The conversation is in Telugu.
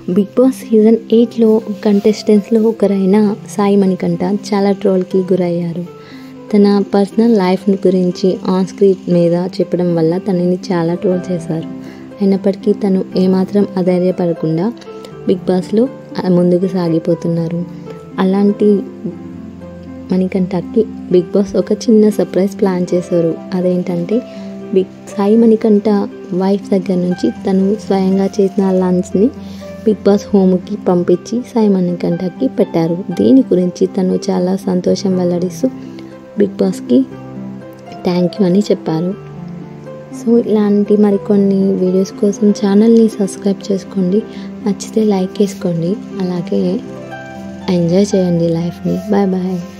బిగ్ బాస్ సీజన్ 8లో కంటెస్టెంట్స్లో ఒకరైన సాయి మణికంఠ చాలా ట్రోల్కి గురయ్యారు. తన పర్సనల్ లైఫ్ గురించి ఆన్ స్క్రీన్ మీద చెప్పడం వల్ల తనని చాలా ట్రోల్ చేశారు. అయినప్పటికీ తను ఏమాత్రం అధైర్యపడకుండా బిగ్ బాస్లో ముందుకు సాగిపోతున్నారు. అలాంటి మణికంఠకి బిగ్ బాస్ ఒక చిన్న సర్ప్రైజ్ ప్లాన్ చేశారు. అదేంటంటే సాయి మణికంఠ వైఫ్ దగ్గర నుంచి తను స్వయంగా చేసిన లంచ్ని బిగ్ బాస్ హోమ్కి పంపించి సాయి మణికంఠకి పెట్టారు. దీని గురించి తను చాలా సంతోషం వెల్లడిస్తూ బిగ్ బాస్కి థ్యాంక్ యూ అని చెప్పారు. సో ఇలాంటి మరికొన్ని వీడియోస్ కోసం ఛానల్ని సబ్స్క్రైబ్ చేసుకోండి. నచ్చితే లైక్ చేసుకోండి. అలాగే ఎంజాయ్ చేయండి లైఫ్ని. Bye bye.